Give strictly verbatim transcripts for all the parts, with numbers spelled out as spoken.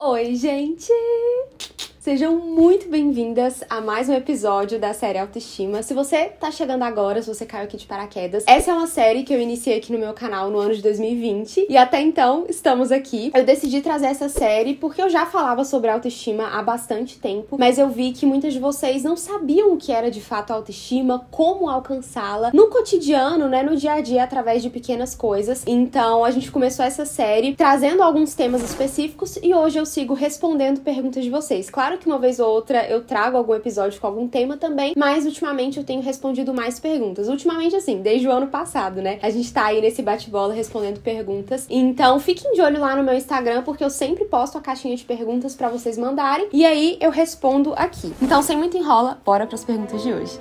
Oi, gente! Sejam muito bem-vindas a mais um episódio da série Autoestima. Se você tá chegando agora, se você caiu aqui de paraquedas, essa é uma série que eu iniciei aqui no meu canal no ano de dois mil e vinte e até então estamos aqui. Eu decidi trazer essa série porque eu já falava sobre autoestima há bastante tempo, mas eu vi que muitas de vocês não sabiam o que era de fato autoestima, como alcançá-la no cotidiano, né, no dia a dia, através de pequenas coisas. Então a gente começou essa série trazendo alguns temas específicos e hoje eu sigo respondendo perguntas de vocês. Claro que uma vez ou outra eu trago algum episódio com algum tema também, mas ultimamente eu tenho respondido mais perguntas. Ultimamente, assim, desde o ano passado, né? A gente tá aí nesse bate-bola respondendo perguntas. Então, fiquem de olho lá no meu Instagram, porque eu sempre posto a caixinha de perguntas pra vocês mandarem, e aí eu respondo aqui. Então, sem muito enrola, bora pras perguntas de hoje.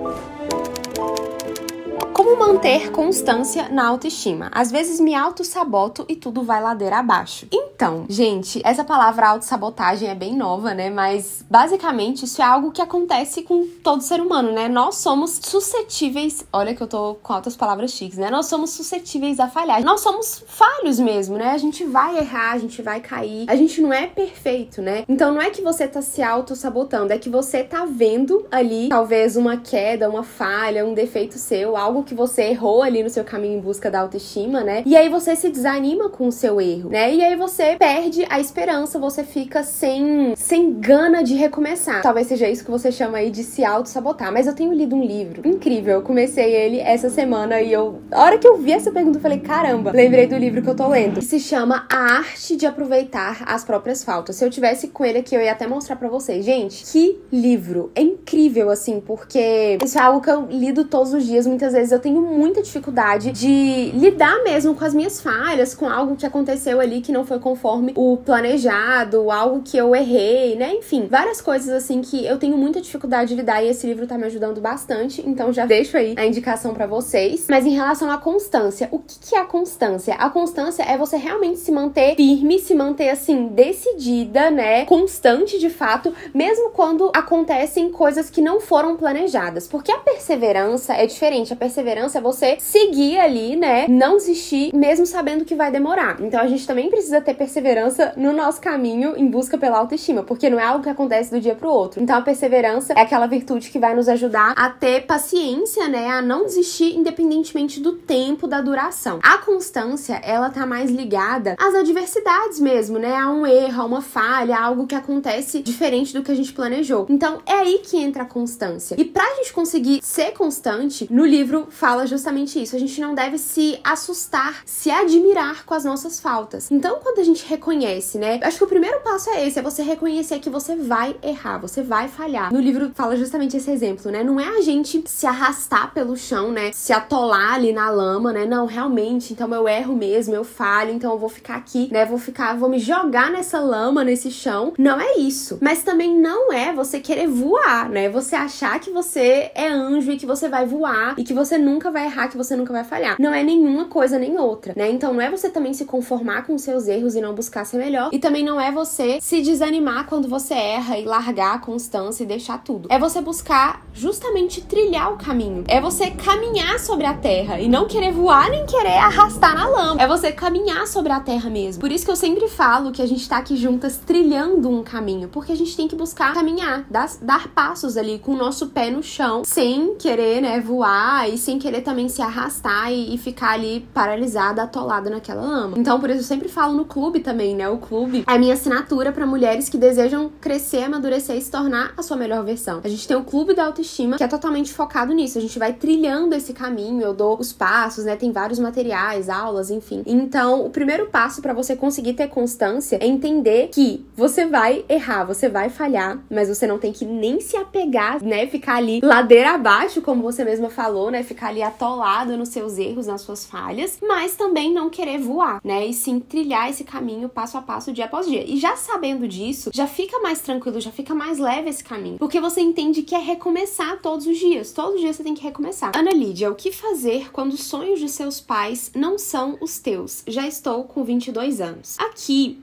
Como manter constância na autoestima? Às vezes me auto-saboto e tudo vai ladeira abaixo. Então, gente, essa palavra autossabotagem é bem nova, né? Mas, basicamente, isso é algo que acontece com todo ser humano, né? Nós somos suscetíveis... Olha que eu tô com altas palavras chiques, né? Nós somos suscetíveis a falhar. Nós somos falhos mesmo, né? A gente vai errar, a gente vai cair. A gente não é perfeito, né? Então, não é que você tá se auto-sabotando, é que você tá vendo ali, talvez, uma queda, uma falha, um defeito seu, algo que você errou ali no seu caminho em busca da autoestima, né? E aí você se desanima com o seu erro, né? E aí você perde a esperança, você fica sem, sem gana de recomeçar. Talvez seja isso que você chama aí de se auto-sabotar. Mas eu tenho lido um livro incrível. Eu comecei ele essa semana e eu... A hora que eu vi essa pergunta, eu falei, caramba, lembrei do livro que eu tô lendo. Que se chama A Arte de Aproveitar as Próprias Faltas. Se eu tivesse com ele aqui, eu ia até mostrar pra vocês. Gente, que livro! É incrível, assim, porque isso é algo que eu lido todos os dias. Muitas vezes eu tenho muita dificuldade de lidar mesmo com as minhas falhas, com algo que aconteceu ali que não foi conforme o planejado, algo que eu errei, né? Enfim, várias coisas assim que eu tenho muita dificuldade de lidar e esse livro tá me ajudando bastante, então já deixo aí a indicação pra vocês. Mas em relação à constância, o que que é a constância? A constância é você realmente se manter firme, se manter assim, decidida, né? Constante de fato, mesmo quando acontecem coisas que não foram planejadas, porque a perseverança é diferente. A perseverança é você seguir ali, né? Não desistir, mesmo sabendo que vai demorar. Então a gente também precisa ter perseverança no nosso caminho em busca pela autoestima, porque não é algo que acontece do dia pro outro. Então a perseverança é aquela virtude que vai nos ajudar a ter paciência, né? A não desistir independentemente do tempo, da duração. A constância, ela tá mais ligada às adversidades mesmo, né? A um erro, a uma falha, a algo que acontece diferente do que a gente planejou. Então é aí que entra a constância. E pra gente conseguir ser constante, no livro fala justamente isso. A gente não deve se assustar, se admirar com as nossas faltas. Então, quando a gente reconhece, né? Acho que o primeiro passo é esse, é você reconhecer que você vai errar, você vai falhar. No livro fala justamente esse exemplo, né? Não é a gente se arrastar pelo chão, né? Se atolar ali na lama, né? Não, realmente, então eu erro mesmo, eu falho, então eu vou ficar aqui, né? Vou ficar, vou me jogar nessa lama, nesse chão. Não é isso. Mas também não é você querer voar, né? Você achar que você é anjo e que você vai voar e que você nunca vai errar, que você nunca vai falhar. Não é nenhuma coisa nem outra, né? Então não é você também se conformar com os seus erros e não buscar ser melhor. E também não é você se desanimar quando você erra e largar a constância e deixar tudo. É você buscar justamente trilhar o caminho. É você caminhar sobre a terra e não querer voar nem querer arrastar na lama. É você caminhar sobre a terra mesmo. Por isso que eu sempre falo que a gente tá aqui juntas trilhando um caminho, porque a gente tem que buscar caminhar, dar, dar passos ali com o nosso pé no chão, sem querer, né, voar e sem querer também se arrastar e, e ficar ali paralisada, atolada naquela lama. Então, por isso eu sempre falo no clube também, né? O clube é a minha assinatura para mulheres que desejam crescer, amadurecer e se tornar a sua melhor versão. A gente tem o clube da autoestima, que é totalmente focado nisso. A gente vai trilhando esse caminho, eu dou os passos, né? Tem vários materiais, aulas, enfim. Então, o primeiro passo para você conseguir ter constância é entender que você vai errar, você vai falhar, mas você não tem que nem se apegar, né? Ficar ali ladeira abaixo, como você mesma falou, né? Ficar ali atolado nos seus erros, nas suas falhas, mas também não querer voar, né? E sim trilhar esse caminho passo a passo, dia após dia. E já sabendo disso, já fica mais tranquilo, já fica mais leve esse caminho, porque você entende que é recomeçar todos os dias. Todos os dias você tem que recomeçar. Ana Lídia, o que fazer quando os sonhos de seus pais não são os teus? Já estou com vinte e dois anos. Aqui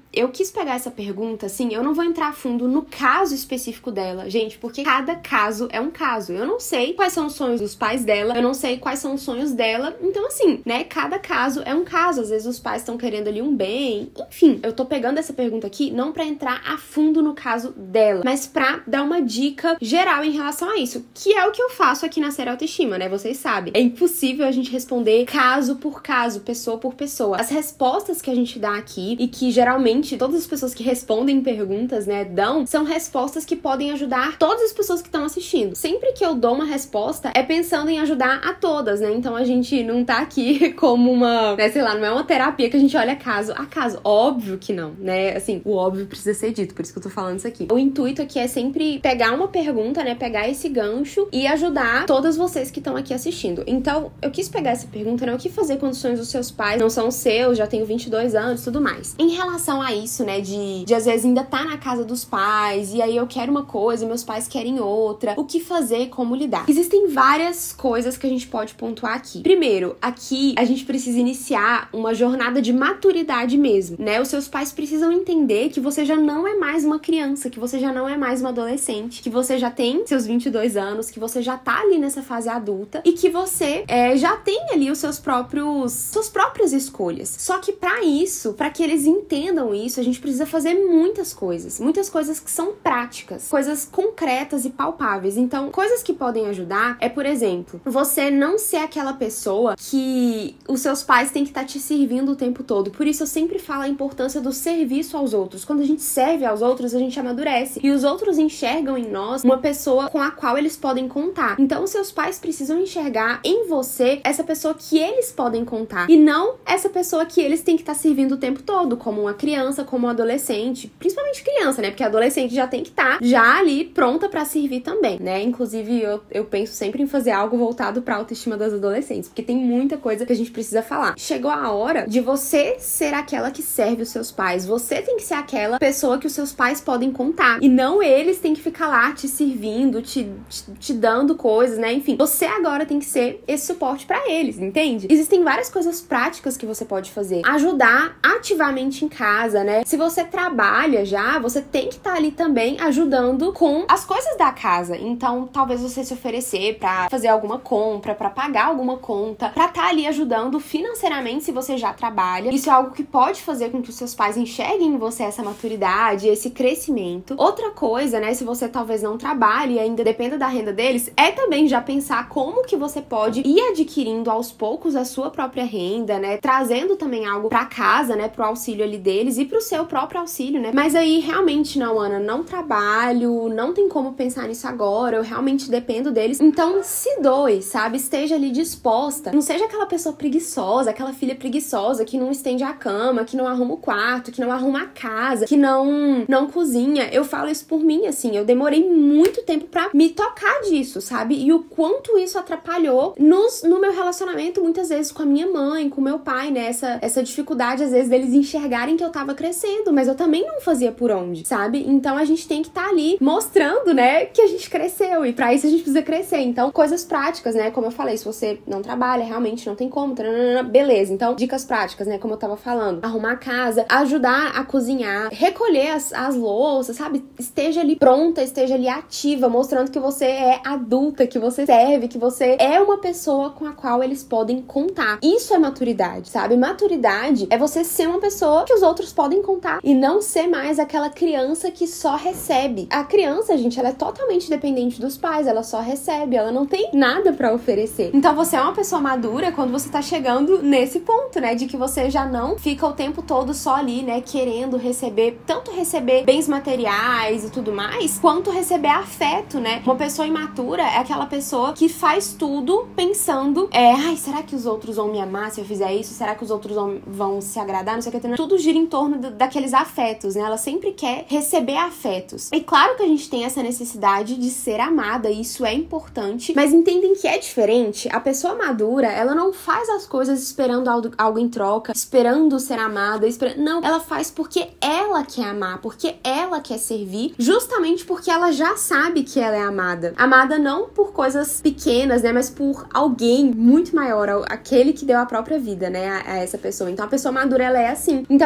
eu quis pegar essa pergunta, assim, eu não vou entrar a fundo no caso específico dela, gente, porque cada caso é um caso. Eu não sei quais são os sonhos dos pais dela, eu não sei quais são os sonhos dela, então assim, né, cada caso é um caso. Às vezes os pais estão querendo ali um bem, enfim. Eu tô pegando essa pergunta aqui não pra entrar a fundo no caso dela, mas pra dar uma dica geral em relação a isso, que é o que eu faço aqui na série Autoestima, né, vocês sabem. É impossível a gente responder caso por caso, pessoa por pessoa. As respostas que a gente dá aqui, e que geralmente todas as pessoas que respondem perguntas, né, dão, são respostas que podem ajudar todas as pessoas que estão assistindo. Sempre que eu dou uma resposta, é pensando em ajudar a todas, né, então a gente não tá aqui como uma, né, sei lá, não é uma terapia que a gente olha caso a caso. Óbvio que não, né, assim, o óbvio precisa ser dito, por isso que eu tô falando isso aqui. O intuito aqui é sempre pegar uma pergunta, né, pegar esse gancho e ajudar todas vocês que estão aqui assistindo. Então, eu quis pegar essa pergunta, né, o que fazer quando os sonhos dos seus pais não são os seus, já tenho vinte e dois anos, tudo mais. Em relação a isso, né, de, de às vezes ainda tá na casa dos pais, e aí eu quero uma coisa, meus pais querem outra, o que fazer, como lidar? Existem várias coisas que a gente pode pontuar aqui. Primeiro, aqui a gente precisa iniciar uma jornada de maturidade mesmo, né? Os seus pais precisam entender que você já não é mais uma criança, que você já não é mais uma adolescente, que você já tem seus vinte e dois anos, que você já tá ali nessa fase adulta e que você é, já tem ali os seus próprios, suas próprias escolhas. Só que pra isso, pra que eles entendam isso, a gente precisa fazer muitas coisas, muitas coisas que são práticas, coisas concretas e palpáveis. Então, coisas que podem ajudar é, por exemplo, você não ser aquela pessoa que os seus pais têm que estar te servindo o tempo todo. Por isso eu sempre falo a importância do serviço aos outros. Quando a gente serve aos outros, a gente amadurece. E os outros enxergam em nós uma pessoa com a qual eles podem contar. Então, os seus pais precisam enxergar em você essa pessoa que eles podem contar. E não essa pessoa que eles têm que estar servindo o tempo todo, como uma criança, como um adolescente. Principalmente criança, né? Porque adolescente já tem que estar já ali pronta pra servir também, né? Inclusive, eu, eu penso sempre em fazer algo voltado pra autoestima das adolescentes, porque tem muita coisa que a gente precisa falar. Chegou a hora de você ser aquela que serve os seus pais. Você tem que ser aquela pessoa que os seus pais podem contar. E não eles têm que ficar lá te servindo, te, te, te dando coisas, né? Enfim, você agora tem que ser esse suporte pra eles, entende? Existem várias coisas práticas que você pode fazer. Ajudar ativamente em casa, né? Se você trabalha já, você tem que estar ali também ajudando com as coisas da casa. Então, talvez você se oferecer pra fazer alguma compra, pra pagar alguma conta, pra estar ali ajudando financeiramente se você já trabalha. Isso é algo que pode fazer com que os seus pais enxerguem em você essa maturidade, esse crescimento. Outra coisa, né, se você talvez não trabalhe e ainda dependa da renda deles, é também já pensar como que você pode ir adquirindo aos poucos a sua própria renda, né, trazendo também algo pra casa, né, pro auxílio ali deles e pro seu próprio auxílio, né. Mas aí, realmente, não, Ana, não trabalho, não tem como pensar nisso agora, eu realmente dependo deles. Então, se doe, sabe? Esteja ali disposta. Não seja aquela pessoa preguiçosa, aquela filha preguiçosa que não estende a cama, que não arruma o quarto, que não arruma a casa, que não, não cozinha. Eu falo isso por mim, assim, eu demorei muito tempo pra me tocar disso, sabe? E o quanto isso atrapalhou nos, no meu relacionamento, muitas vezes, com a minha mãe, com o meu pai, né? Essa, essa dificuldade, às vezes, deles enxergarem que eu tava crescendo, mas eu também não fazia por onde, sabe? Então, a gente tem que estar tá ali mostrando, né, que a gente cresceu, e pra isso a gente precisa crescer. Então, coisas práticas, né? Como eu falei, se você não trabalha, realmente não tem como, taranana, beleza. Então, dicas práticas, né? Como eu tava falando, arrumar a casa, ajudar a cozinhar, recolher as, as louças, sabe? Esteja ali pronta, esteja ali ativa, mostrando que você é adulta, que você serve, que você é uma pessoa com a qual eles podem contar. Isso é maturidade, sabe? Maturidade é você ser uma pessoa que os outros podem contar e não ser mais aquela criança que só recebe. A criança, gente, ela é totalmente dependente dos pais, ela só recebe, ela não tem nada pra oferecer. Então você é uma pessoa madura quando você tá chegando nesse ponto, né, de que você já não fica o tempo todo só ali, né, querendo receber, tanto receber bens materiais e tudo mais, quanto receber afeto, né? Uma pessoa imatura é aquela pessoa que faz tudo pensando, é, ai, será que os outros vão me amar se eu fizer isso? Será que os outros vão, vão se agradar? Não sei o que. Tudo gira em torno do, daqueles afetos, né? Ela sempre quer receber afetos. E claro que a gente tem essa necessidade de ser amada, e isso é importante, mas entendem que é diferente. A pessoa madura, ela não faz as coisas esperando algo, algo em troca, esperando ser amada, esperando... não, ela faz porque ela quer amar, porque ela quer servir, justamente porque ela já sabe que ela é amada. Amada não por coisas pequenas, né, mas por alguém muito maior, aquele que deu a própria vida, né, a, a essa pessoa. Então a pessoa madura, ela é assim. Então entende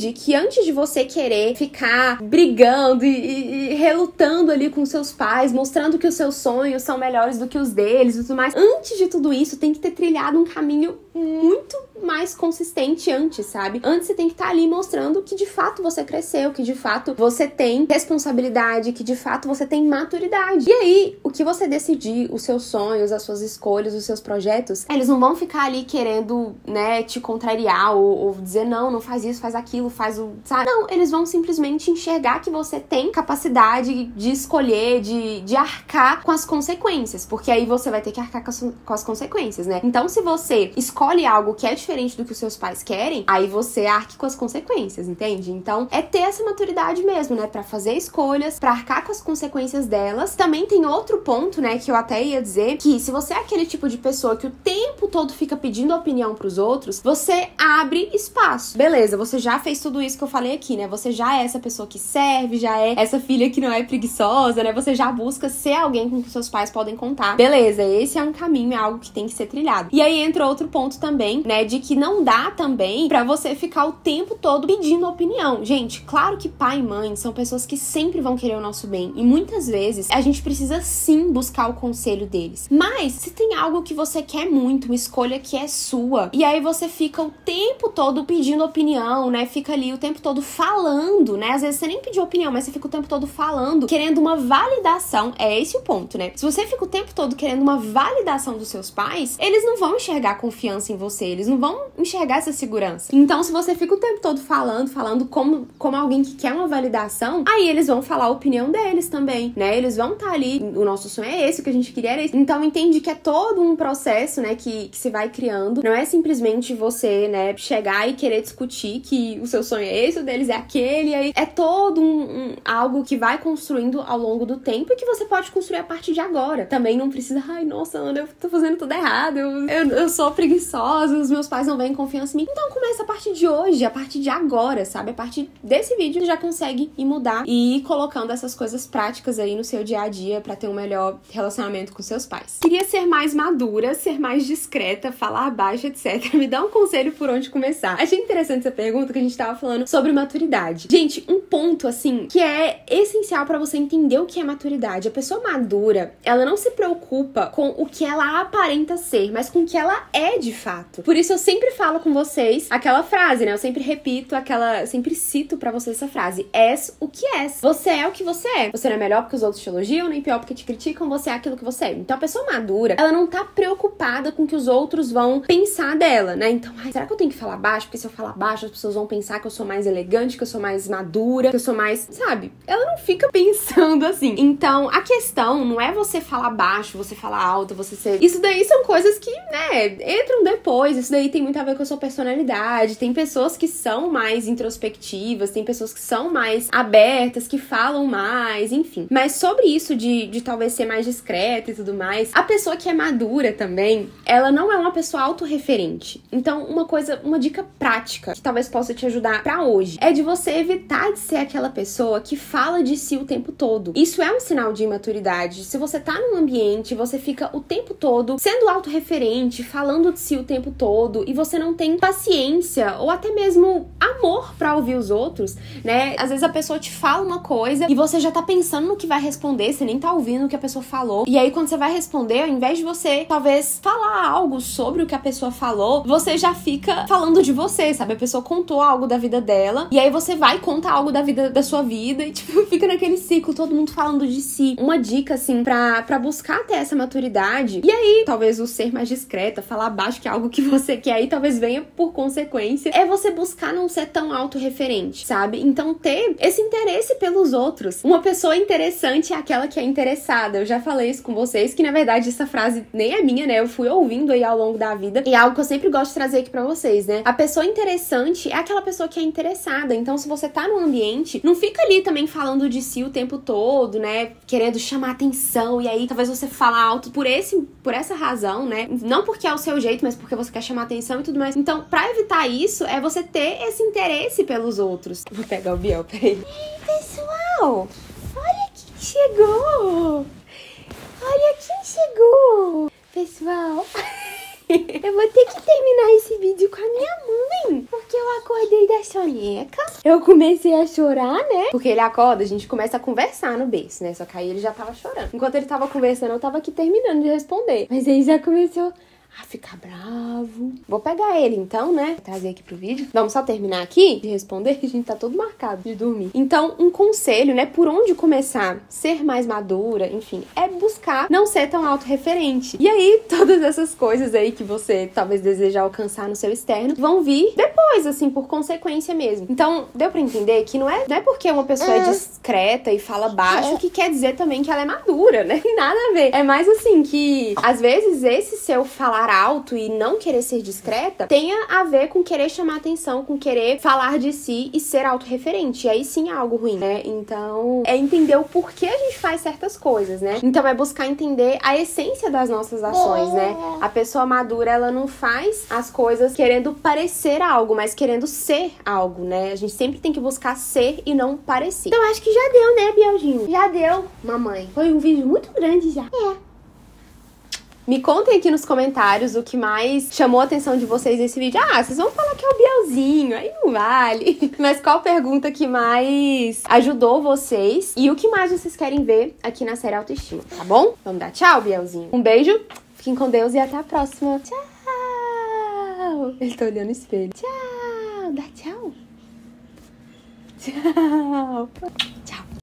entende que antes de você querer ficar brigando e, e, e relutando ali com seus pais, mostrando que os seus sonhos são melhores do que os deles e tudo mais, antes de tudo isso, tem que ter trilhado um caminho muito mais consistente antes, sabe? Antes você tem que estar ali mostrando que de fato você cresceu, que de fato você tem responsabilidade, que de fato você tem maturidade. E aí, o que você decidir, os seus sonhos, as suas escolhas, os seus projetos, eles não vão ficar ali querendo, né, te contrariar ou, ou dizer não, não faz isso, faz aquilo, faz o... sabe? Não, eles vão simplesmente enxergar que você tem capacidade de escolher, de, de arcar com as consequências, porque aí você vai ter que arcar com as, com as consequências, né? Então, se você escolhe algo que é diferente do que os seus pais querem, aí você arque com as consequências, entende? Então, é ter essa maturidade mesmo, né? Pra fazer escolhas, pra arcar com as consequências delas. Também tem outro ponto, né, que eu até ia dizer, que se você é aquele tipo de pessoa que o tempo todo fica pedindo opinião pros outros, você abre espaço. Beleza, você já fez tudo isso que eu falei aqui, né? Você já é essa pessoa que serve, já é essa filha que não é preguiçosa, né? Você já busca ser alguém com que seus pais podem contar. Beleza, esse é um caminho, é algo que tem que ser trilhado. E aí entra outro ponto também, né, de que não dá também pra você ficar o tempo todo pedindo opinião. Gente, claro que pai e mãe são pessoas que sempre vão querer o nosso bem, e muitas vezes a gente precisa sim buscar o conselho deles. Mas se tem algo que você quer muito, uma escolha que é sua, e aí você fica o tempo todo pedindo opinião, né, fica ali o tempo todo falando, né, às vezes você nem pediu opinião, mas você fica o tempo todo falando, querendo uma validação, é esse o ponto, né? Se você fica o tempo todo querendo uma validação dos seus pais, eles não vão enxergar confiança em você, eles não vão enxergar essa segurança. Então, se você fica o tempo todo falando, falando como, como alguém que quer uma validação, aí eles vão falar a opinião deles também, né? Eles vão estar ali, o nosso sonho é esse, o que a gente queria era esse. Então, entende que é todo um processo, né, que, que se vai criando. Não é simplesmente você, né, chegar e querer discutir que o seu sonho é esse, o deles é aquele, e aí é todo um, um, algo que vai construindo ao longo do tempo e que você pode construir a partir de agora. Também não precisa, ai, nossa, Ana, eu tô fazendo tudo errado, eu, eu, eu sou preguiçosa, os meus pais não veem confiança em mim. Então começa a partir de hoje, a partir de agora, sabe? A partir desse vídeo você já consegue ir mudar e ir colocando essas coisas práticas aí no seu dia a dia pra ter um melhor relacionamento com seus pais. Queria ser mais madura, ser mais discreta, falar baixo, etcétera. Me dá um conselho por onde começar. Achei interessante essa pergunta que a gente tava falando sobre maturidade. Gente, um ponto, assim, que é essencial pra você entender o que é maturidade. A pessoa madura, ela não se preocupa com o que ela aparenta ser, mas com o que ela é de fato. Por isso eu sempre falo com vocês aquela frase, né? Eu sempre repito aquela... Eu sempre cito pra vocês essa frase. És o que és. Você é o que você é. Você não é melhor porque os outros te elogiam, nem pior porque te criticam. Você é aquilo que você é. Então a pessoa madura, ela não tá preocupada com o que os outros vão pensar dela, né? Então, ai, será que eu tenho que falar baixo? Porque se eu falar baixo, as pessoas vão pensar que eu sou mais elegante, que eu sou mais madura, que eu sou mais... Sabe? Ela não fica pensando assim. Então, a questão não é você falar baixo, você falar alto, você ser... Isso daí são coisas que, né, entram depois. Isso daí tem muito a ver com a sua personalidade. Tem pessoas que são mais introspectivas, tem pessoas que são mais abertas, que falam mais, enfim. Mas sobre isso de, de talvez ser mais discreta e tudo mais, a pessoa que é madura também, ela não é uma pessoa autorreferente. Então, uma coisa, uma dica prática que talvez possa te ajudar pra hoje é de você evitar de ser aquela pessoa que fala de si o tempo todo. Isso é um sinal de imaturidade. Se você tá num ambiente, você fica o tempo todo sendo autorreferente, falando de si o tempo todo, e você não tem paciência ou até mesmo amor pra ouvir os outros, né? Às vezes a pessoa te fala uma coisa e você já tá pensando no que vai responder, você nem tá ouvindo o que a pessoa falou. E aí quando você vai responder, ao invés de você talvez falar algo sobre o que a pessoa falou, você já fica falando de você, sabe? A pessoa contou algo da vida dela, e aí você vai contar algo da vida da sua vida e tipo, fica naquele ciclo, todo mundo falando de si. Uma dica, assim, pra, pra buscar ter essa maturidade, e aí talvez o ser mais discreta, falar baixo, que é algo que você quer, e talvez venha por consequência, é você buscar não ser tão autorreferente, sabe? Então ter esse interesse pelos outros. Uma pessoa interessante é aquela que é interessada. Eu já falei isso com vocês, que na verdade essa frase nem é minha, né? Eu fui ouvindo aí ao longo da vida, e é algo que eu sempre gosto de trazer aqui pra vocês, né? A pessoa interessante é aquela pessoa que é interessada. Então se você tá num ambiente, não fica ali também falando de si o tempo todo, né? Querendo chamar atenção, e aí talvez você fala alto por esse, por essa razão, né? Não porque é o seu jeito, mas porque você quer chamar atenção e tudo mais. Então, pra evitar isso, é você ter esse interesse pelos outros. Vou pegar o Biel, peraí. Ei, pessoal! Olha quem chegou! Olha quem chegou! Pessoal, eu vou ter que terminar esse vídeo com a minha mãe, porque eu acordei da soneca eu comecei a chorar, né? Porque ele acorda, a gente começa a conversar no berço, né? Só que aí ele já tava chorando. Enquanto ele tava conversando, eu tava aqui terminando de responder. Mas aí já começou a ficar bravo. Vou pegar ele então, né? Vou trazer aqui pro vídeo. Vamos só terminar aqui de responder, que a gente tá todo marcado de dormir. Então, um conselho, né? Por onde começar? Ser mais madura, enfim, é buscar não ser tão autorreferente. E aí, todas essas coisas aí que você talvez deseja alcançar no seu externo vão vir depois, assim, por consequência mesmo. Então, deu pra entender que não é, não é porque uma pessoa é discreta e fala baixo que quer dizer também que ela é madura, né? Tem nada a ver. É mais assim que, às vezes, esse seu falar alto e não querer ser discreta tenha a ver com querer chamar atenção, com querer falar de si e ser autorreferente. E aí sim é algo ruim, né? Então, é entender o porquê a gente faz certas coisas, né? Então, é buscar entender a essência das nossas ações, né? A pessoa madura, ela não faz as coisas querendo parecer algo, mas querendo ser algo, né? A gente sempre tem que buscar ser e não parecer. Então, acho que já deu, né, Bielzinho? Já deu, mamãe. Foi um vídeo muito grande já. É. Me contem aqui nos comentários o que mais chamou a atenção de vocês nesse vídeo. Ah, vocês vão falar que é o Bielzinho, aí não vale. Mas qual pergunta que mais ajudou vocês e o que mais vocês querem ver aqui na série Autoestima, tá bom? Vamos dar tchau, Bielzinho. Um beijo, fiquem com Deus e até a próxima. Tchau! Ele tá olhando no espelho. Tchau! Dá tchau! Tchau!